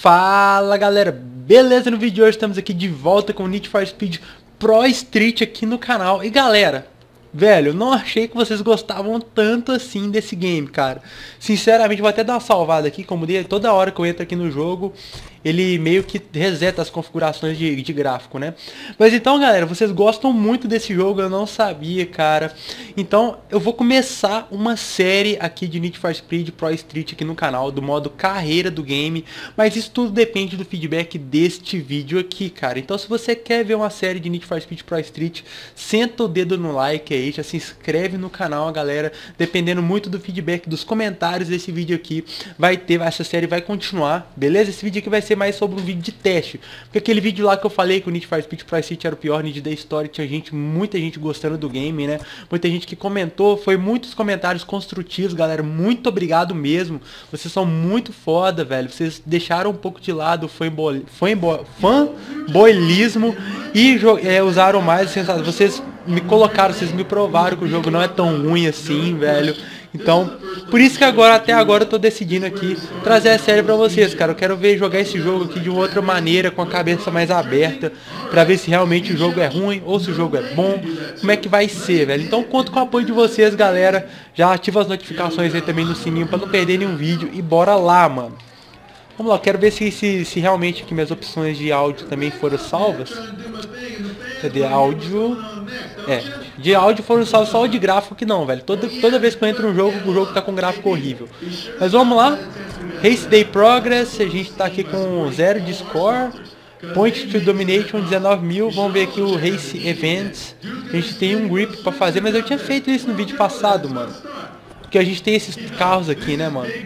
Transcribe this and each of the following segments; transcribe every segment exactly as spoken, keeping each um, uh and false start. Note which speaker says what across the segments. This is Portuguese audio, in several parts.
Speaker 1: Fala galera, beleza? No vídeo de hoje estamos aqui de volta com o Need for Speed Pro Street aqui no canal. E galera, velho, eu não achei que vocês gostavam tanto assim desse game, cara. Sinceramente, vou até dar uma salvada aqui, como toda hora que eu entro aqui no jogo, ele meio que reseta as configurações de, de gráfico, né? Mas então, galera, vocês gostam muito desse jogo, eu não sabia, cara. Então, eu vou começar uma série aqui de Need for Speed Pro Street aqui no canal, do modo carreira do game. Mas isso tudo depende do feedback deste vídeo aqui, cara. Então, se você quer ver uma série de Need for Speed Pro Street, senta o dedo no like aí, já se inscreve no canal, galera. Dependendo muito do feedback, dos comentários desse vídeo aqui, vai ter, essa série vai continuar, beleza? Esse vídeo aqui vai ser mais sobre um vídeo de teste, porque aquele vídeo lá que eu falei que o Need for Speed Pro Street era o pior Need da história, tinha gente, muita gente gostando do game, né? Muita gente que comentou, foi muitos comentários construtivos, galera, muito obrigado mesmo, vocês são muito foda, velho, vocês deixaram um pouco de lado o fanboylismo e é, usaram mais, vocês me colocaram, vocês me provaram que o jogo não é tão ruim assim, velho. Então, por isso que agora, até agora eu tô decidindo aqui trazer a série pra vocês, cara. Eu quero ver jogar esse jogo aqui de uma outra maneira, com a cabeça mais aberta, pra ver se realmente o jogo é ruim ou se o jogo é bom, como é que vai ser, velho. Então conto com o apoio de vocês, galera. Já ativa as notificações aí também no sininho pra não perder nenhum vídeo e bora lá, mano. Vamos lá, eu quero ver se, se, se realmente aqui minhas opções de áudio também foram salvas. Cadê áudio? É, de áudio foram salvos, só o de gráfico que não, velho. Toda, toda vez que eu entro no jogo, o jogo tá com gráfico horrível. Mas vamos lá. Race Day Progress, a gente tá aqui com zero de score. Point to Domination, dezenove mil. Vamos ver aqui o Race Events. A gente tem um grip pra fazer, mas eu tinha feito isso no vídeo passado, mano. Porque a gente tem esses carros aqui, né, mano.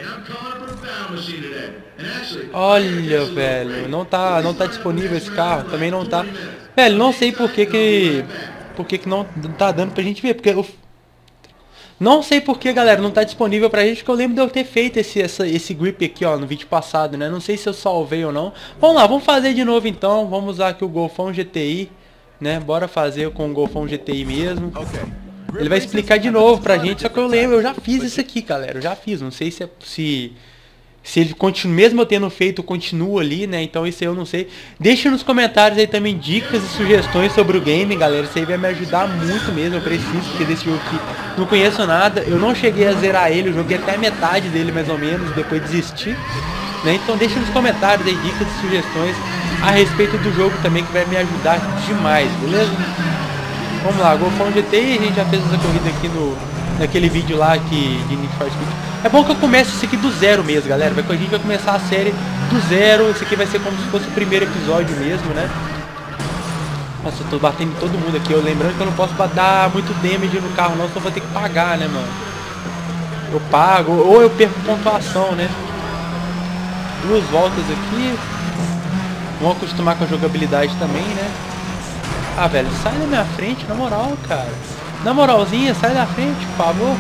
Speaker 1: Olha, velho, não tá, não tá disponível esse carro, também não tá. Velho, não sei por que que, por que que não tá dando pra gente ver, porque eu não sei por que, galera, não tá disponível pra gente, porque eu lembro de eu ter feito esse, essa, esse grip aqui, ó, no vídeo passado, né? Não sei se eu salvei ou não. Vamos lá, vamos fazer de novo então, vamos usar aqui o Golfão G T I, né? Bora fazer com o Golfão G T I mesmo. Ele vai explicar de novo pra gente, só que eu lembro, eu já fiz isso aqui, galera, eu já fiz, não sei se é, se... Se ele continua, mesmo eu tendo feito, continua ali, né? Então isso aí eu não sei. Deixa nos comentários aí também dicas e sugestões sobre o game, galera. Isso aí vai me ajudar muito mesmo. Eu preciso, porque desse jogo aqui não conheço nada. Eu não cheguei a zerar ele, eu joguei até a metade dele mais ou menos, depois desisti. Né? Então deixa nos comentários aí dicas e sugestões a respeito do jogo também, que vai me ajudar demais, beleza? Vamos lá, Golfão G T I, a gente já fez essa corrida aqui no... naquele vídeo lá que de Need for Speed. É bom que eu comece isso aqui do zero mesmo, galera. A gente vai começar a série do zero. Isso aqui vai ser como se fosse o primeiro episódio mesmo, né? Nossa, eu tô batendo em todo mundo aqui. Eu lembrando que eu não posso dar muito damage no carro, não, senão eu vou ter que pagar, né, mano? Eu pago, ou eu perco pontuação, né? Duas voltas aqui. Vamos acostumar com a jogabilidade também, né? Ah, velho, sai da minha frente, na moral, cara. Na moralzinha, sai da frente, por favor.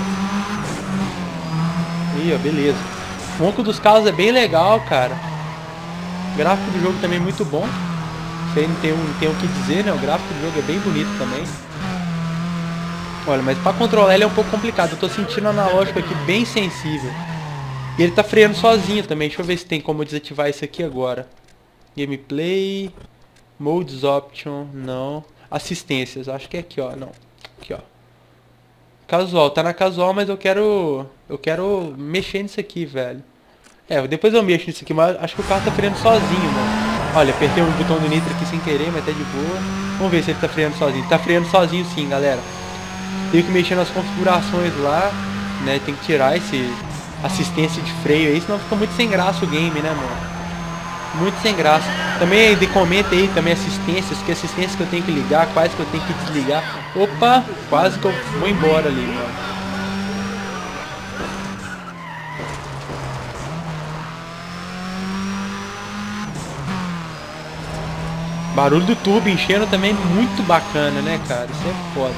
Speaker 1: Aí, ó, beleza. O banco dos carros é bem legal, cara. O gráfico do jogo também é muito bom. Isso aí não tem, um, tem o que dizer, né? O gráfico do jogo é bem bonito também. Olha, mas pra controlar ele é um pouco complicado. Eu tô sentindo o analógico aqui bem sensível. E ele tá freando sozinho também. Deixa eu ver se tem como desativar isso aqui agora. Gameplay. Modes Option. Não. Assistências. Acho que é aqui, ó. Não. Aqui, ó. Casual, tá na casual, mas eu quero eu quero mexer nisso aqui, velho. É, depois eu mexo nisso aqui, mas acho que o carro tá freando sozinho, mano. Olha, apertei o botão do nitro aqui sem querer, mas tá de boa. Vamos ver se ele tá freando sozinho. Tá freando sozinho sim, galera. Tenho que mexer nas configurações lá, né? Tem que tirar esse assistência de freio aí, senão fica muito sem graça o game, né, mano? Muito sem graça. Também de comenta aí também assistências, que assistências que eu tenho que ligar, quais que eu tenho que desligar. Opa, quase que eu vou embora ali, mano. Barulho do tubo enchendo também é muito bacana, né, cara? Isso é foda.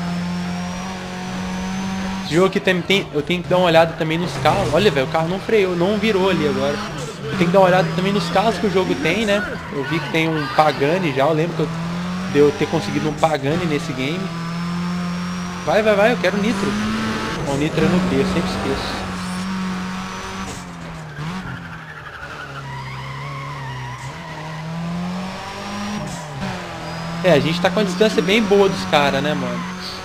Speaker 1: Esse jogo aqui também tem, eu tenho que dar uma olhada também nos carros. Olha, velho, o carro não freou, não virou ali agora. Eu tenho que dar uma olhada também nos carros que o jogo tem, né? Eu vi que tem um Pagani já, eu lembro que eu, de eu ter conseguido um Pagani nesse game. Vai, vai, vai, eu quero nitro. O nitro é no B, eu sempre esqueço. É, a gente tá com a distância bem boa dos caras, né, mano?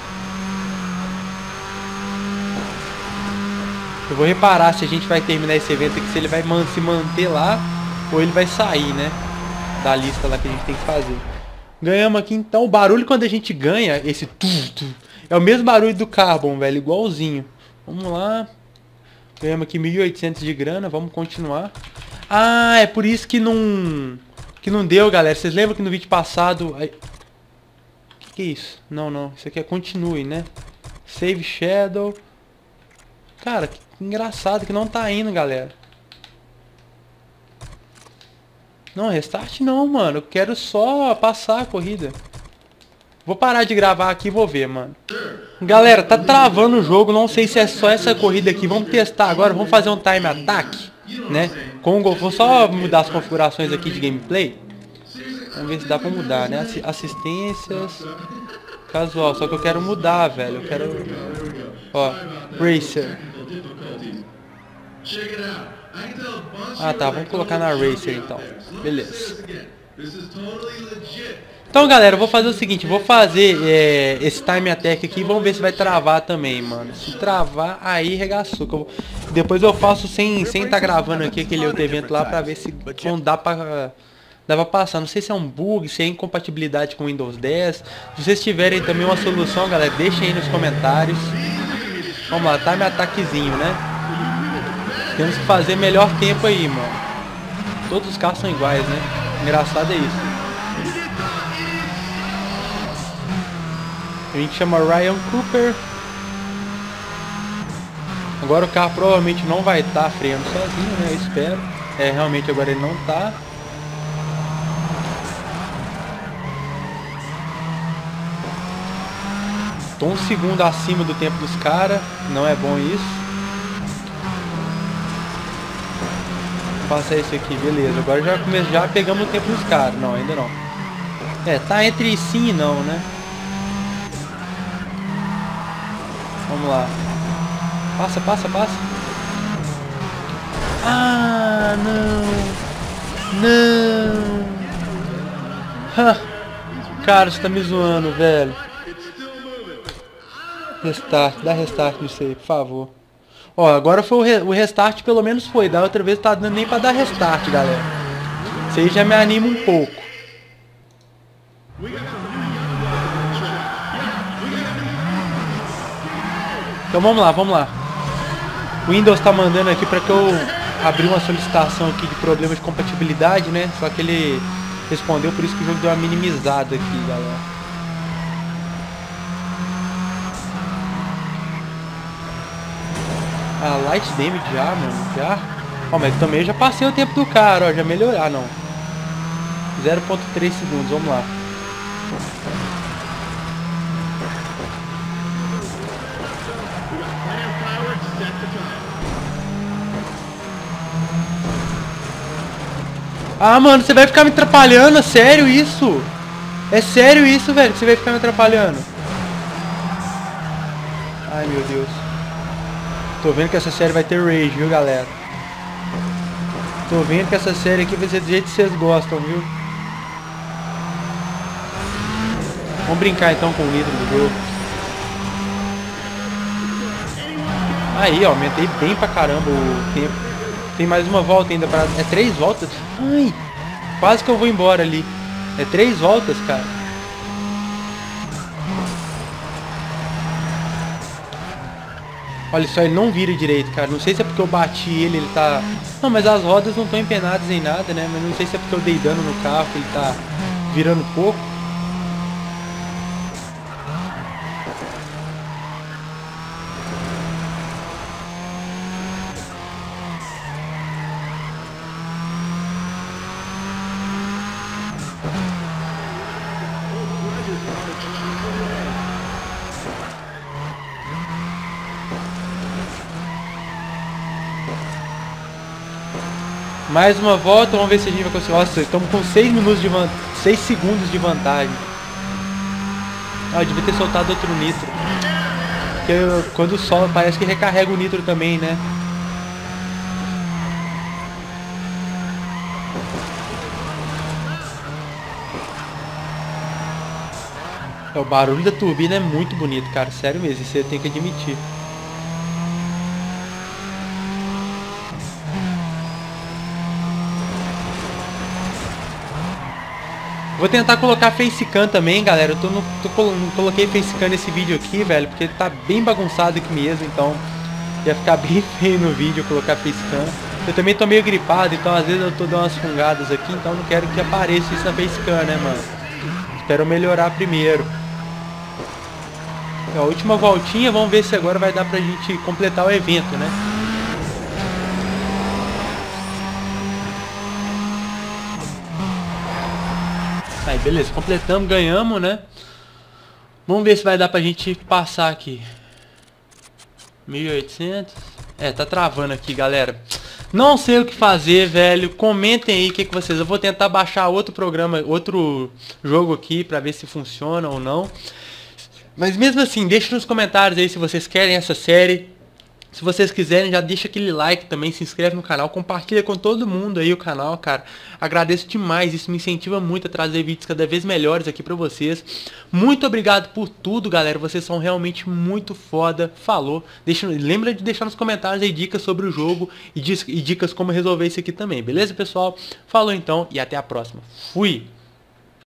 Speaker 1: Eu vou reparar se a gente vai terminar esse evento aqui, se ele vai man se manter lá ou ele vai sair, né? Da lista lá que a gente tem que fazer. Ganhamos aqui então. O barulho quando a gente ganha, esse tu, tu, é o mesmo barulho do Carbon, velho, igualzinho. Vamos lá. Ganhamos aqui mil e oitocentos de grana, vamos continuar. Ah, é por isso que não que não deu, galera. Vocês lembram que no vídeo passado... Ai... Que que é isso? Não, não. Isso aqui é continue, né? Save Shadow. Cara, que engraçado que não tá indo, galera. Não, restart não, mano. Eu quero só passar a corrida. Vou parar de gravar aqui e vou ver, mano. Galera, tá travando o jogo. Não sei se é só essa corrida aqui. Vamos testar agora. Vamos fazer um time attack, né? Com o Gol. Vou só mudar as configurações aqui de gameplay. Vamos ver se dá pra mudar, né? Assistências. Casual. Só que eu quero mudar, velho. Eu quero... Ó. Racer. Ah, tá. Vamos colocar na Racer, então. Beleza. Então, galera, eu vou fazer o seguinte. Vou fazer é, esse time attack aqui. Vamos ver se vai travar também, mano. Se travar, aí regaçou. Que eu vou... Depois eu faço sem sem tá gravando aqui aquele outro evento lá pra ver se não dá pra... Dá pra passar. Não sei se é um bug, se é incompatibilidade com Windows dez. Se vocês tiverem também uma solução, galera, deixem aí nos comentários. Vamos lá, time attackzinho, né? Temos que fazer melhor tempo aí, mano. Todos os carros são iguais, né? Engraçado é isso. A gente chama Ryan Cooper. Agora o carro provavelmente não vai estar freando sozinho, né? Eu espero. É, realmente agora ele não tá. Tô um segundo acima do tempo dos caras. Não é bom isso. Faça isso aqui, beleza. Agora já, come... já pegamos o tempo dos caras. Não, ainda não. É, tá entre sim e não, né? Vamos lá. Passa, passa, passa. Ah, não. Não. Ha. Cara, você tá me zoando, velho. Restart, dá restart nisso aí, por favor. Ó, agora foi o, re o restart, pelo menos foi. Da outra vez tá dando nem pra dar restart, galera. Isso aí já me anima um pouco. Então vamos lá, vamos lá. O Windows tá mandando aqui pra que eu abrir uma solicitação aqui de problema de compatibilidade, né? Só que ele respondeu, por isso que o jogo deu uma minimizada aqui, galera. Ah, light damage já, mano, já. Ó, mas também já passei o tempo do cara, ó, já melhorar, não. zero ponto três segundos, vamos lá. Ah, mano, você vai ficar me atrapalhando, é sério isso? É sério isso, velho, que você vai ficar me atrapalhando? Ai, meu Deus. Tô vendo que essa série vai ter rage, viu, galera? Tô vendo que essa série aqui vai ser do jeito que vocês gostam, viu? Vamos brincar então com o nitro do jogo. Aí, ó, aumentei bem pra caramba o tempo. Tem mais uma volta ainda pra... É três voltas? Ai, quase que eu vou embora ali. É três voltas, cara. Olha só, ele não vira direito, cara. Não sei se é porque eu bati ele, ele tá... Não, mas as rodas não estão empenadas em nada, né? Mas não sei se é porque eu dei dano no carro, que ele tá virando pouco. Mais uma volta, vamos ver se a gente vai conseguir. Nossa, estamos com seis minutos de vantagem. seis segundos de vantagem. Ah, eu devia ter soltado outro nitro. Porque eu, quando sola parece que recarrega o nitro também, né? É, o barulho da turbina é muito bonito, cara. Sério mesmo, isso eu tenho que admitir. Vou tentar colocar facecam também, galera. Eu tô no, tô, não coloquei facecam nesse vídeo aqui, velho, porque tá bem bagunçado aqui mesmo, então ia ficar bem feio no vídeo colocar facecam. Eu também tô meio gripado, então às vezes eu tô dando umas fungadas aqui, então não quero que apareça isso na facecam, né, mano? Espero melhorar primeiro. É a última voltinha, vamos ver se agora vai dar pra gente completar o evento, né? Aí, beleza, completamos, ganhamos, né? Vamos ver se vai dar pra gente passar aqui. mil e oitocentos. É, tá travando aqui, galera. Não sei o que fazer, velho. Comentem aí o que, que vocês... Eu vou tentar baixar outro programa, outro jogo aqui pra ver se funciona ou não. Mas mesmo assim, deixa nos comentários aí se vocês querem essa série. Se vocês quiserem, já deixa aquele like também, se inscreve no canal, compartilha com todo mundo aí o canal, cara. Agradeço demais, isso me incentiva muito a trazer vídeos cada vez melhores aqui pra vocês. Muito obrigado por tudo, galera, vocês são realmente muito foda. Falou. Deixa, lembra de deixar nos comentários aí dicas sobre o jogo e dicas como resolver isso aqui também, beleza, pessoal? Falou então e até a próxima. Fui!